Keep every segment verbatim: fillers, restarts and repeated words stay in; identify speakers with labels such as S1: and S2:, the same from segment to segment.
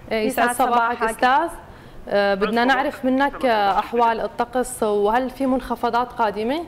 S1: يسعد صباحك استاذ. أه بدنا نعرف منك احوال الطقس وهل في منخفضات قادمه؟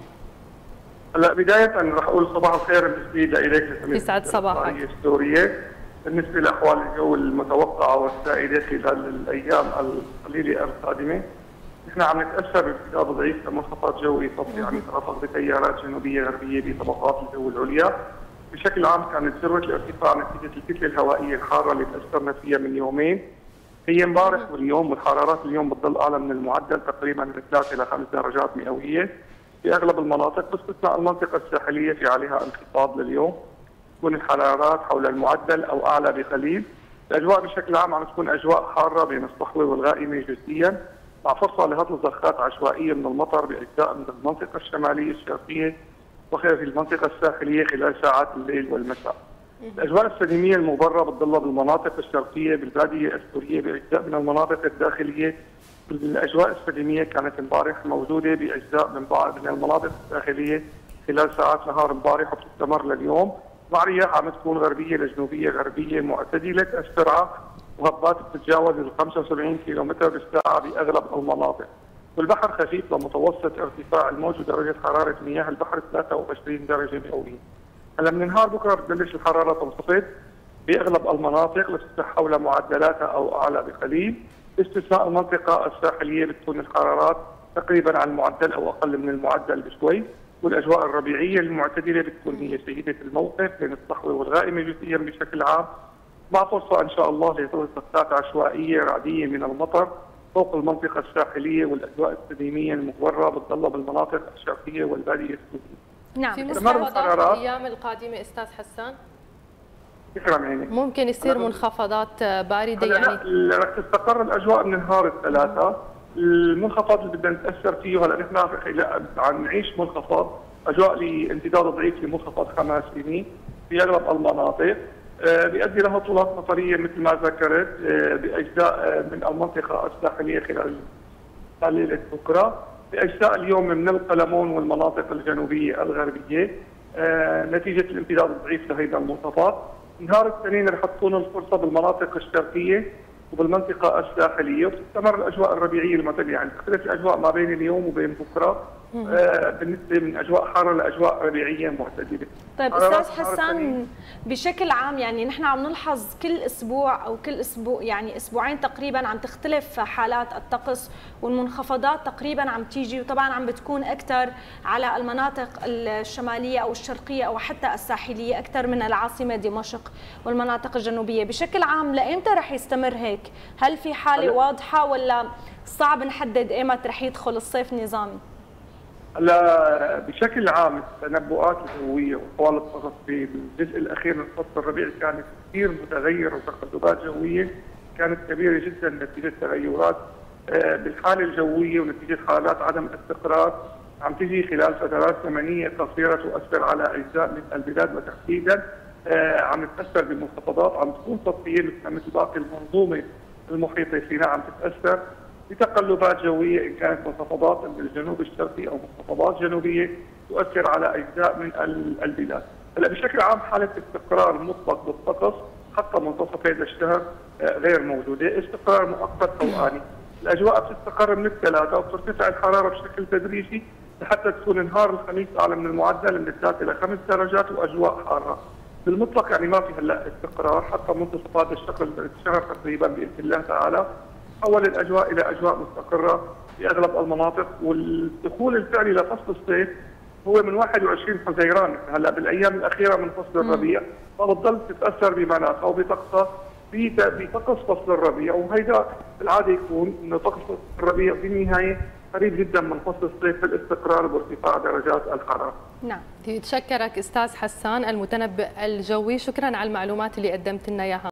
S2: هلا بدايه رح اقول صباح الخير بالنسبه لك.
S1: يسعد صباحك.
S2: السوريه بالنسبه لاحوال الجو المتوقعه والسائده خلال الايام القليله القادمه، نحن عم نتاثر بانخفاض ضعيف كمنخفض جوي صفي عم يترافق بتيارات جنوبيه غربيه بطبقات الجو العليا. بشكل عام كانت ذروه الارتفاع نتيجه الكتله الهوائيه الحاره اللي تاثرنا فيها من يومين. هي امبارح واليوم، والحرارات اليوم بتضل اعلى من المعدل تقريبا من ثلاث الى خمس درجات مئويه في اغلب المناطق، باستثناء المنطقه الساحليه في عليها انخفاض لليوم. تكون الحرارات حول المعدل او اعلى بقليل. الاجواء بشكل عام عم تكون اجواء حاره بين الصحوه والغائمه جزئيا، مع فرصه لهطل زخات عشوائيه من المطر باجزاء من المنطقه الشماليه الشرقيه وفي المنطقه الساحليه خلال ساعات الليل والمساء. الاجواء السلميه المغبره بتضل بالمناطق الشرقيه بالباديه السوريه باجزاء من المناطق الداخليه. الاجواء السلميه كانت امبارح موجوده باجزاء من بعض من المناطق الداخليه خلال ساعات نهار امبارح وبتستمر لليوم، مع رياح عم تكون غربيه لجنوبيه غربيه معتدله السرعه وهبات بتتجاوز ال خمسة وسبعين كيلومتر بالساعه باغلب المناطق. والبحر خفيف لمتوسط ارتفاع الموج ودرجه حراره مياه البحر ثلاثة وعشرين درجه مئويه. هلا من نهار بكره بتبلش الحراره تنخفض باغلب المناطق لتصبح حول معدلاتها او اعلى بقليل، باستثناء المنطقه الساحليه بتكون الحرارات تقريبا على المعدل او اقل من المعدل بشوي، والاجواء الربيعيه المعتدله بتكون هي سيده الموقف بين الصحوه والغائمه جزئيا بشكل عام، مع فرصه ان شاء الله لهطول سقطات عشوائيه رعديه من المطر فوق المنطقه الساحليه، والاجواء السليميه المغبره بتضل بالمناطق الشرقيه والباديه السوريه.
S1: نعم. في منخفضات الايام القادمه استاذ حسان؟
S2: يكرم عينك.
S1: ممكن يصير منخفضات بارده يعني؟
S2: لا، رح تستقر الاجواء من نهار الثلاثاء. المنخفض اللي بدنا نتاثر فيه هلا نحن عم نعيش منخفض اجواء لامتداد ضعيف لمنخفض خماسيني في اغلب المناطق، بيؤدي له هطولات مطريه مثل ما ذكرت باجزاء من المنطقه الساحليه خلال ليله بكره، باجزاء اليوم من القلمون والمناطق الجنوبيه الغربيه نتيجه الامتداد الضعيف لهذا المنخفض. نهار الاثنين رح تكون الفرصه بالمناطق الشرقيه وبالمنطقه الساحليه، وتستمر الاجواء الربيعيه المعتدله، يعني تختلف الاجواء ما بين اليوم وبين بكره آه بالنسبه من اجواء حاره لاجواء ربيعيه معتدله.
S3: طيب استاذ حسان، بشكل عام يعني نحن عم نلحظ كل اسبوع او كل اسبوع يعني اسبوعين تقريبا عم تختلف حالات الطقس والمنخفضات تقريبا عم تيجي، وطبعا عم بتكون اكثر على المناطق الشماليه او الشرقيه او حتى الساحليه اكثر من العاصمه دمشق والمناطق الجنوبيه. بشكل عام لايمتى رح يستمر هيك؟ هل في حاله واضحه ولا صعب نحدد ايمتى رح يدخل الصيف النظامي؟
S2: هلا بشكل عام التنبؤات الجويه وطوال الطقس في الجزء الاخير من فصل الربيع كانت كثير متغيره، وتقلبات جويه كانت كبيره جدا نتيجه تغيرات بالحاله الجويه ونتيجه حالات عدم استقرار عم تجي خلال فترات زمنيه قصيره تؤثر على اجزاء من البلاد، وتحديدا عم تتاثر بمنخفضات عم تكون سطحيه مثل باقي المنظومه المحيطه فينا، عم تتاثر بتقلبات جويه ان كانت منخفضات من الجنوب الشرقي او منخفضات جنوبيه تؤثر على اجزاء من البلاد. هلا بشكل عام حاله استقرار مطلق بالطقس حتى منتصف هذا الشهر غير موجوده، استقرار مؤقت او اني. الاجواء بتستقر من الثلاثاء وبترتفع الحراره بشكل تدريجي لحتى تكون نهار الخميس اعلى من المعدل من ثلاث الى خمس درجات واجواء حاره. بالمطلق يعني ما في هلا استقرار حتى منتصف هذا الشهر الشهر تقريبا باذن الله تعالى. تحول الاجواء الى اجواء مستقره في اغلب المناطق، والدخول الفعلي لفصل الصيف هو من واحد وعشرين حزيران هلا بالايام الاخيره من فصل الربيع، فبتضل تتاثر بمناخها وبطقسها بطقس فصل الربيع، وهيدا بالعاده يكون انه طقس فصل الربيع في النهايه قريب جدا من فصل الصيف في الاستقرار بارتفاع درجات الحراره.
S1: نعم، بتشكرك استاذ حسان المتنبئ الجوي، شكرا على المعلومات اللي قدمت لنا اياها.